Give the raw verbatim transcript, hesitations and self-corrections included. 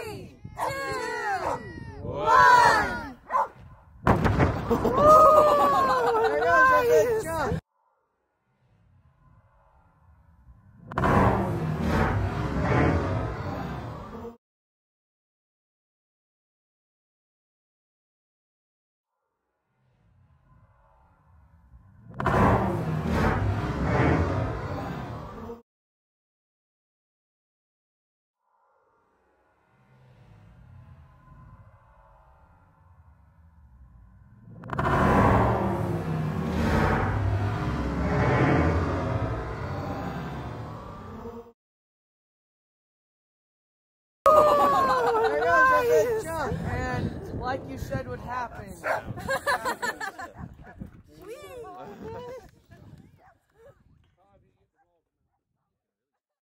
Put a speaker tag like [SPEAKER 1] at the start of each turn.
[SPEAKER 1] Three, two, one.
[SPEAKER 2] There goes a big jump. There goes a big jump, and like you said would happen.